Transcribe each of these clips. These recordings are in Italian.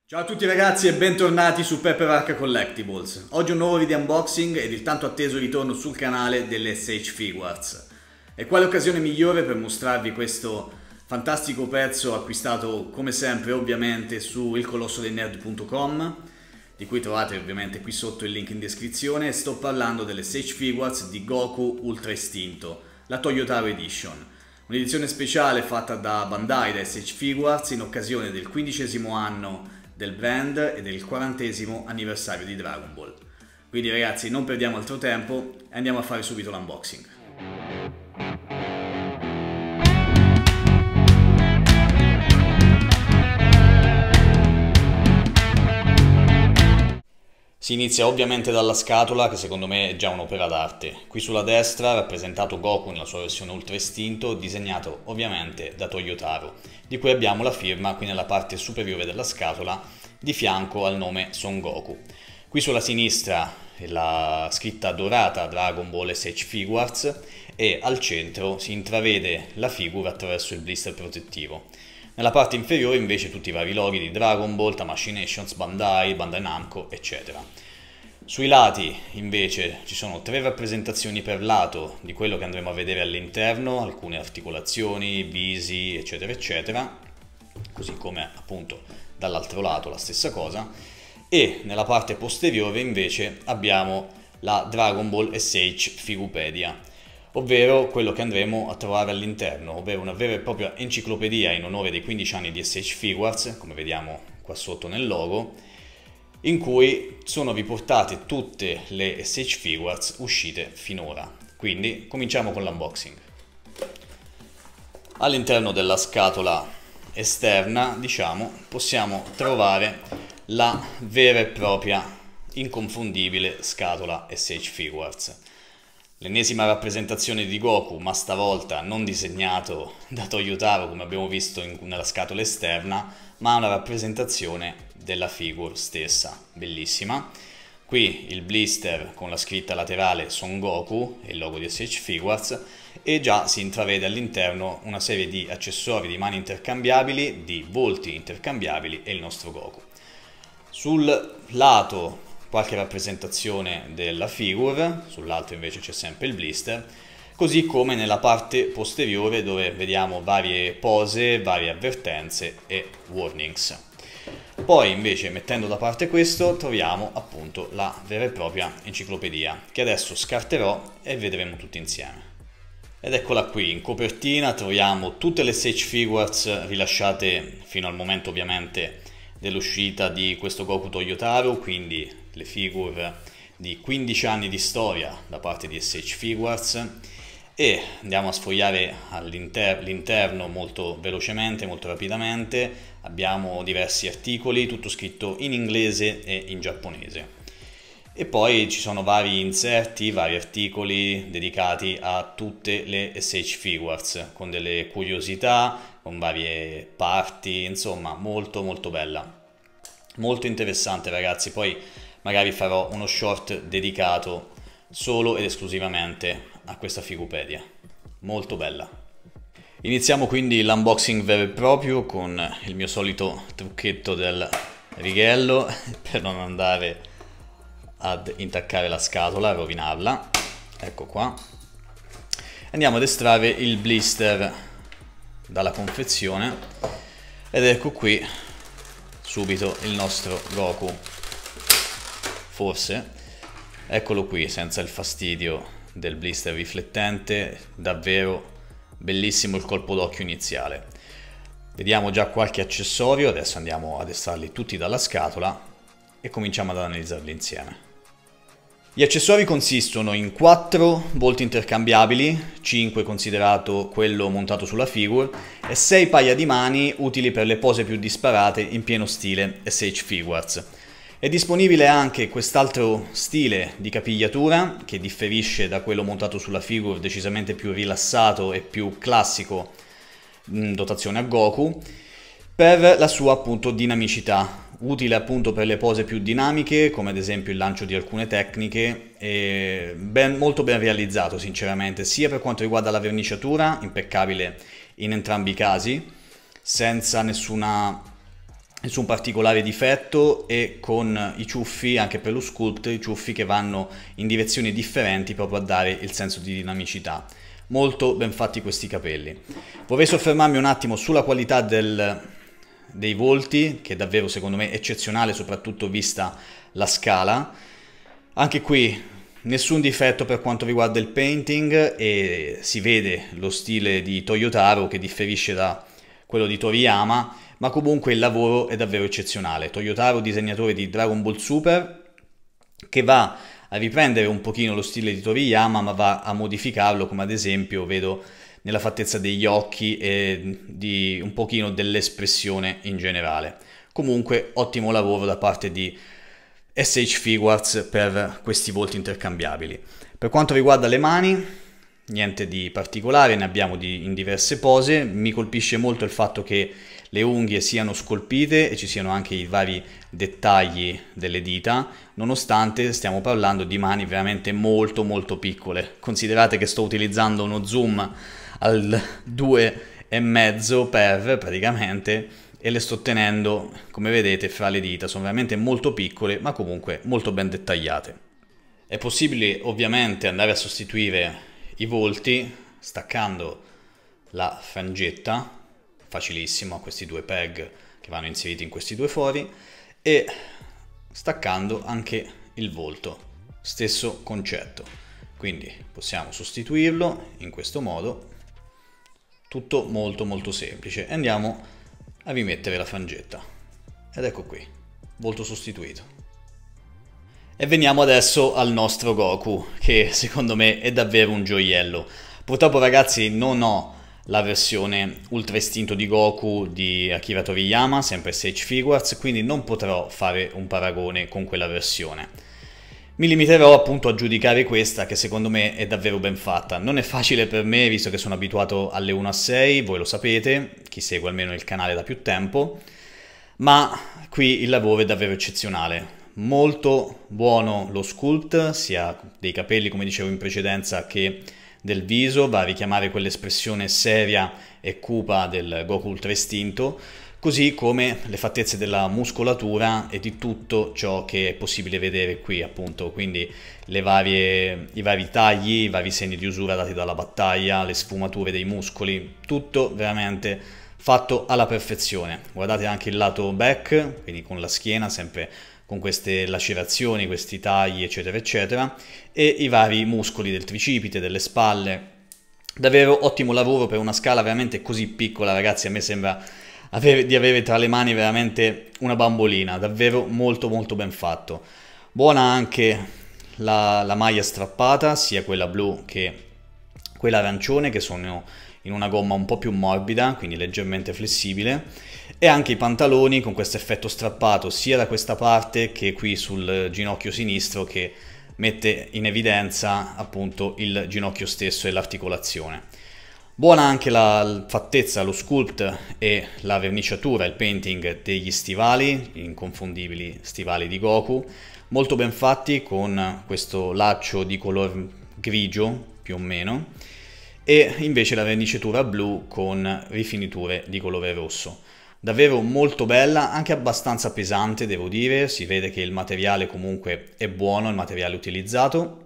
Ciao a tutti ragazzi e bentornati su Pepperarca Collectibles. Oggi un nuovo video unboxing ed il tanto atteso ritorno sul canale delle SH Figuarts. E quale occasione migliore per mostrarvi questo fantastico pezzo acquistato come sempre ovviamente su ilcolossodelnerd.com, di cui trovate ovviamente qui sotto il link in descrizione. Sto parlando delle SH Figuarts di Goku Ultra Istinto, la Toyotaro Edition. Un'edizione speciale fatta da Bandai, da SH Figuarts, in occasione del 15° anno del brand e del 40° anniversario di Dragon Ball. Quindi ragazzi, non perdiamo altro tempo e andiamo a fare subito l'unboxing. Si inizia ovviamente dalla scatola, che secondo me è già un'opera d'arte. Qui sulla destra rappresentato Goku nella sua versione Ultra Istinto, disegnato ovviamente da Toyotaro, di cui abbiamo la firma qui nella parte superiore della scatola, di fianco al nome Son Goku. Qui sulla sinistra la scritta dorata Dragon Ball SH Figuarts e al centro si intravede la figura attraverso il blister protettivo. Nella parte inferiore invece tutti i vari loghi di Dragon Ball, Tamashii Nations, Bandai, Bandai Namco, eccetera. Sui lati invece ci sono 3 rappresentazioni per lato di quello che andremo a vedere all'interno, alcune articolazioni, visi, eccetera, eccetera, così come appunto dall'altro lato la stessa cosa. E nella parte posteriore invece abbiamo la Dragon Ball SH Figupedia, ovvero quello che andremo a trovare all'interno, ovvero una vera e propria enciclopedia in onore dei 15 anni di SH Figuarts, come vediamo qua sotto nel logo, in cui sono riportate tutte le SH Figuarts uscite finora. Quindi cominciamo con l'unboxing. All'interno della scatola esterna, diciamo, possiamo trovare la vera e propria inconfondibile scatola SH Figuarts. L'ennesima rappresentazione di Goku, ma stavolta non disegnato da Toyotaro come abbiamo visto nella scatola esterna, ma una rappresentazione della figure stessa, bellissima. Qui il blister con la scritta laterale Son Goku e il logo di SH Figuarts, e già si intravede all'interno una serie di accessori di mani intercambiabili, di volti intercambiabili e il nostro Goku. Sul lato qualche rappresentazione della figure, sull'altro invece c'è sempre il blister, così come nella parte posteriore dove vediamo varie pose, varie avvertenze e warnings. Poi invece, mettendo da parte questo, troviamo appunto la vera e propria enciclopedia, che adesso scarterò e vedremo tutti insieme. Ed eccola qui, in copertina troviamo tutte le SH Figuarts rilasciate fino al momento ovviamente dell'uscita di questo Goku Toyotaro, quindi le figure di 15 anni di storia da parte di SH Figuarts, e andiamo a sfogliare l'interno molto velocemente, molto rapidamente. Abbiamo diversi articoli, tutto scritto in inglese e in giapponese. E poi ci sono vari inserti, vari articoli dedicati a tutte le SH Figuarts, con delle curiosità, con varie parti, insomma molto molto bella. Molto interessante ragazzi, poi magari farò uno short dedicato solo ed esclusivamente a questa figupedia, molto bella. Iniziamo quindi l'unboxing vero e proprio con il mio solito trucchetto del righello per non andare ad intaccare la scatola, a rovinarla. Ecco qua. Andiamo ad estrarre il blister dalla confezione ed ecco qui subito il nostro Goku, forse, eccolo qui, senza il fastidio del blister riflettente, davvero bellissimo il colpo d'occhio iniziale. Vediamo già qualche accessorio, adesso andiamo ad estrarli tutti dalla scatola e cominciamo ad analizzarli insieme. Gli accessori consistono in 4 volti intercambiabili, 5 considerato quello montato sulla figure, e 6 paia di mani utili per le pose più disparate in pieno stile SH Figuarts. È disponibile anche quest'altro stile di capigliatura che differisce da quello montato sulla figure, decisamente più rilassato e più classico in dotazione a Goku, per la sua appunto dinamicità, utile appunto per le pose più dinamiche, come ad esempio il lancio di alcune tecniche, e molto ben realizzato sinceramente, sia per quanto riguarda la verniciatura, impeccabile in entrambi i casi, senza nessuna nessun particolare difetto, e con i ciuffi, anche per lo sculpt, i ciuffi che vanno in direzioni differenti proprio a dare il senso di dinamicità. Molto ben fatti questi capelli. Vorrei soffermarmi un attimo sulla qualità dei volti, che è davvero secondo me eccezionale, soprattutto vista la scala. Anche qui nessun difetto per quanto riguarda il painting, e si vede lo stile di Toyotaro che differisce da quello di Toriyama, ma comunque il lavoro è davvero eccezionale. Toyotaro, disegnatore di Dragon Ball Super, che va a riprendere un pochino lo stile di Toriyama, ma va a modificarlo, come ad esempio vedo nella fattezza degli occhi e di un pochino dell'espressione in generale. Comunque ottimo lavoro da parte di SH Figuarts per questi volti intercambiabili. Per quanto riguarda le mani, niente di particolare, ne abbiamo in diverse pose. Mi colpisce molto il fatto che le unghie siano scolpite e ci siano anche i vari dettagli delle dita, nonostante stiamo parlando di mani veramente molto molto piccole. Considerate che sto utilizzando uno zoom al 2,5 per praticamente, e le sto tenendo, come vedete, fra le dita. Sono veramente molto piccole, ma comunque molto ben dettagliate. È possibile ovviamente andare a sostituire i volti staccando la frangetta, facilissimo, a questi due peg che vanno inseriti in questi due fori, e staccando anche il volto, stesso concetto. Quindi possiamo sostituirlo in questo modo, tutto molto molto semplice. E andiamo a rimettere la frangetta, ed ecco qui, volto sostituito. E veniamo adesso al nostro Goku, che secondo me è davvero un gioiello. Purtroppo ragazzi non ho la versione Ultra Istinto di Goku di Akira Toriyama, sempre SH Figuarts, quindi non potrò fare un paragone con quella versione. Mi limiterò appunto a giudicare questa, che secondo me è davvero ben fatta. Non è facile per me, visto che sono abituato alle 1:6, voi lo sapete, chi segue almeno il canale da più tempo, ma qui il lavoro è davvero eccezionale. Molto buono lo sculpt, sia dei capelli, come dicevo in precedenza, che del viso. Va a richiamare quell'espressione seria e cupa del Goku Ultra Istinto, così come le fattezze della muscolatura e di tutto ciò che è possibile vedere qui, appunto. Quindi i vari tagli, i vari segni di usura dati dalla battaglia, le sfumature dei muscoli, tutto veramente fatto alla perfezione. Guardate anche il lato back, quindi con la schiena sempre con queste lacerazioni, questi tagli, eccetera eccetera, e i vari muscoli del tricipite, delle spalle. Davvero ottimo lavoro per una scala veramente così piccola, ragazzi. A me sembra di avere tra le mani veramente una bambolina, davvero molto molto ben fatto. Buona anche la maglia strappata, sia quella blu che quella arancione, che sono in una gomma un po' più morbida, quindi leggermente flessibile, e anche i pantaloni con questo effetto strappato sia da questa parte che qui sul ginocchio sinistro, che mette in evidenza appunto il ginocchio stesso e l'articolazione. Buona anche la fattezza, lo sculpt e la verniciatura, il painting degli stivali, inconfondibili stivali di Goku, molto ben fatti con questo laccio di color grigio più o meno, e invece la verniciatura blu con rifiniture di colore rosso. Davvero molto bella, anche abbastanza pesante devo dire, si vede che il materiale comunque è buono, il materiale utilizzato.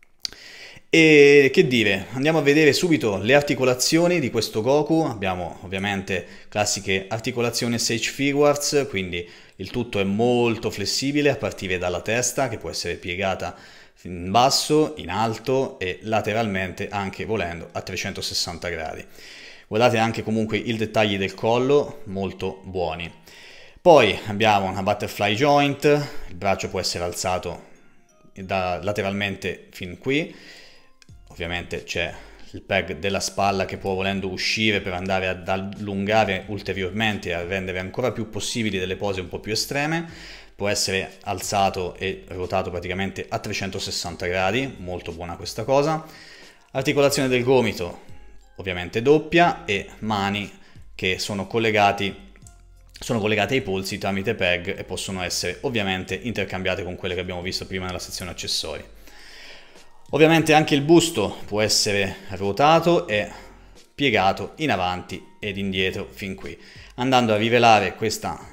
E che dire, andiamo a vedere subito le articolazioni di questo Goku. Abbiamo ovviamente classiche articolazioni SH Figuarts, quindi il tutto è molto flessibile a partire dalla testa, che può essere piegata in basso, in alto e lateralmente, anche volendo a 360 gradi. Guardate anche comunque i dettagli del collo, molto buoni. Poi abbiamo una butterfly joint, il braccio può essere alzato lateralmente fin qui. Ovviamente c'è il peg della spalla che può volendo uscire per andare ad allungare ulteriormente e a rendere ancora più possibili delle pose un po' più estreme. Può essere alzato e ruotato praticamente a 360 gradi, molto buona questa cosa. Articolazione del gomito ovviamente doppia, e mani che sono collegate ai polsi tramite peg e possono essere ovviamente intercambiate con quelle che abbiamo visto prima nella sezione accessori. Ovviamente anche il busto può essere ruotato e piegato in avanti ed indietro fin qui, andando a rivelare questa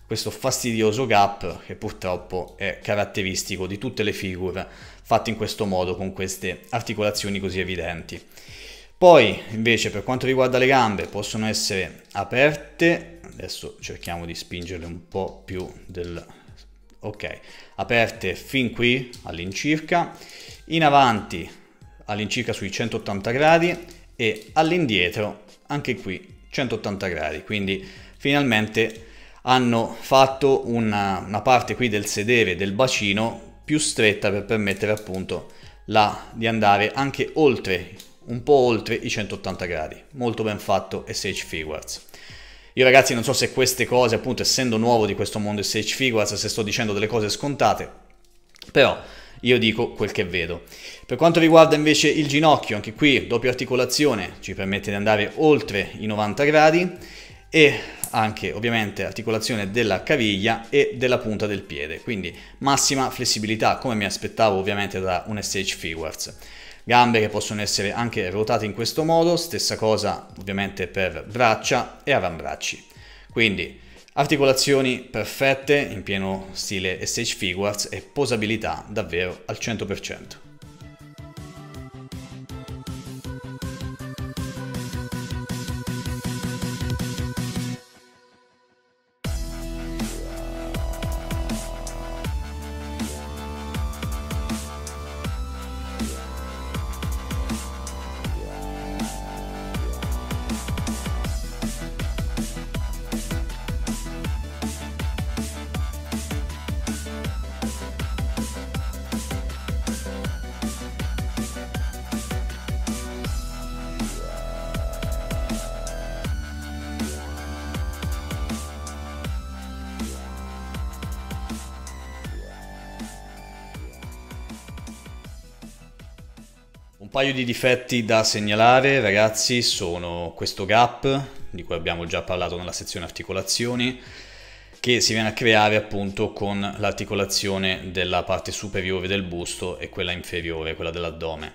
questo fastidioso gap che purtroppo è caratteristico di tutte le figure fatte in questo modo, con queste articolazioni così evidenti. Poi invece per quanto riguarda le gambe possono essere aperte, adesso cerchiamo di spingerle un po' più ok, aperte fin qui all'incirca, in avanti all'incirca sui 180 gradi e all'indietro anche qui 180 gradi, quindi finalmente hanno fatto una parte qui del sedere, del bacino, più stretta per permettere appunto di andare anche oltre, un po' oltre i 180 gradi. Molto ben fatto SH Figuarts. Io ragazzi non so se queste cose, appunto essendo nuovo di questo mondo SH Figuarts, se sto dicendo delle cose scontate, però io dico quel che vedo. Per quanto riguarda invece il ginocchio, anche qui doppia articolazione ci permette di andare oltre i 90 gradi e anche ovviamente articolazione della caviglia e della punta del piede, quindi massima flessibilità come mi aspettavo ovviamente da un SH Figuarts. Gambe che possono essere anche ruotate in questo modo, stessa cosa ovviamente per braccia e avambracci. Quindi articolazioni perfette in pieno stile SH Figuarts e posabilità davvero al 100%. Un paio di difetti da segnalare ragazzi sono questo gap di cui abbiamo già parlato nella sezione articolazioni, che si viene a creare appunto con l'articolazione della parte superiore del busto e quella inferiore, quella dell'addome.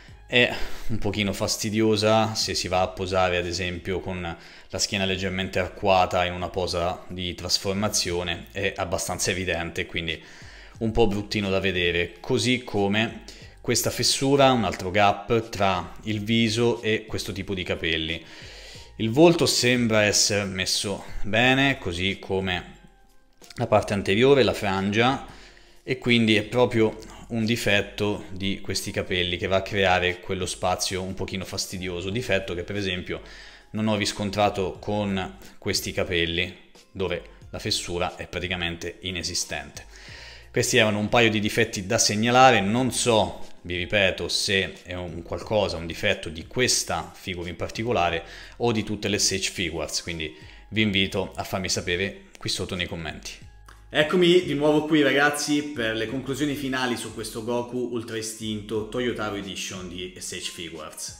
È un pochino fastidiosa se si va a posare ad esempio con la schiena leggermente arcuata in una posa di trasformazione, è abbastanza evidente, quindi un po' bruttino da vedere, così come questa fessura, un altro gap tra il viso e questo tipo di capelli. Il volto sembra essere messo bene, così come la parte anteriore, la frangia, e quindi è proprio un difetto di questi capelli che va a creare quello spazio un pochino fastidioso, difetto che per esempio non ho riscontrato con questi capelli, dove la fessura è praticamente inesistente. Questi erano un paio di difetti da segnalare, non so, vi ripeto, se è un difetto di questa figura in particolare o di tutte le SH Figuarts, quindi vi invito a farmi sapere qui sotto nei commenti. Eccomi di nuovo qui ragazzi per le conclusioni finali su questo Goku Ultra Istinto Toyotaro Edition di SH Figuarts.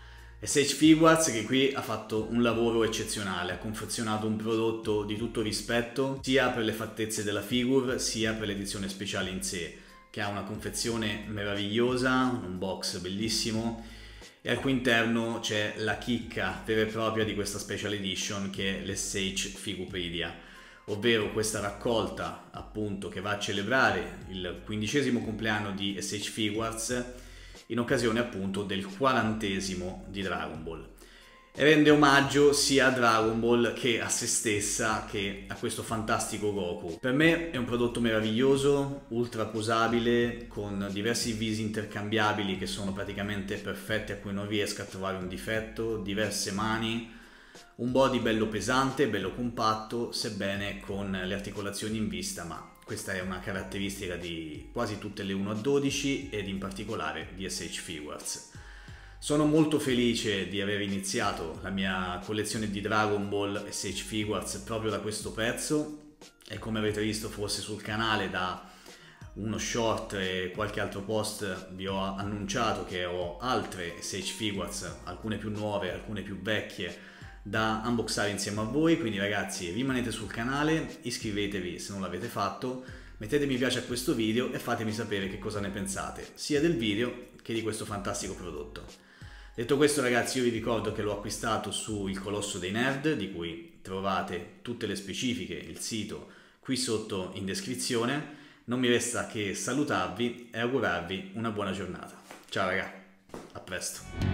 SH Figuarts che qui ha fatto un lavoro eccezionale, ha confezionato un prodotto di tutto rispetto sia per le fattezze della figure sia per l'edizione speciale in sé, che ha una confezione meravigliosa, un box bellissimo e al cui interno c'è la chicca vera e propria di questa special edition che è l'SH Figupedia, ovvero questa raccolta appunto che va a celebrare il 15° compleanno di SH Figuarts in occasione appunto del 40° di Dragon Ball. E rende omaggio sia a Dragon Ball che a se stessa che a questo fantastico Goku. Per me è un prodotto meraviglioso, ultra posabile, con diversi visi intercambiabili che sono praticamente perfetti, a cui non riesco a trovare un difetto, diverse mani, un body bello pesante, bello compatto, sebbene con le articolazioni in vista, ma questa è una caratteristica di quasi tutte le 1-12 ed in particolare di SH Figuarts. Sono molto felice di aver iniziato la mia collezione di Dragon Ball SH Figuarts proprio da questo pezzo e come avete visto forse sul canale da uno short e qualche altro post vi ho annunciato che ho altre SH Figuarts, alcune più nuove, alcune più vecchie da unboxare insieme a voi, quindi ragazzi rimanete sul canale, iscrivetevi se non l'avete fatto, mettete mi piace a questo video e fatemi sapere che cosa ne pensate sia del video che di questo fantastico prodotto. Detto questo ragazzi, io vi ricordo che l'ho acquistato su Il Colosso dei Nerd, di cui trovate tutte le specifiche, il sito qui sotto in descrizione. Non mi resta che salutarvi e augurarvi una buona giornata. Ciao ragazzi, a presto.